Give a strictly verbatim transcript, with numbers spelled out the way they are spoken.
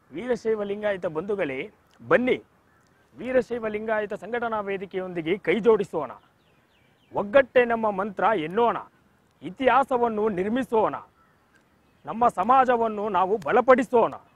ವೀರಶೈವ ಲಿಂಗಾಯತ ಬಂಧುಗಳೇ, ಬನ್ನಿ ವೀರಶೈವ ಲಿಂಗಾಯತ ಸಂಘಟನಾ ವೇದಿಕೆಯೊಂದಿಗೆ ಕೈ ಜೋಡಿಸೋಣ. ಒಗ್ಗಟ್ಟೆ ನಮ್ಮ ಮಂತ್ರ ಎನ್ನೋಣ. ಇತಿಹಾಸವನ್ನು ನಿರ್ಮಿಸೋಣ. ನಮ್ಮ ಸಮಾಜವನ್ನು ನಾವು ಬಲಪಡಿಸೋಣ.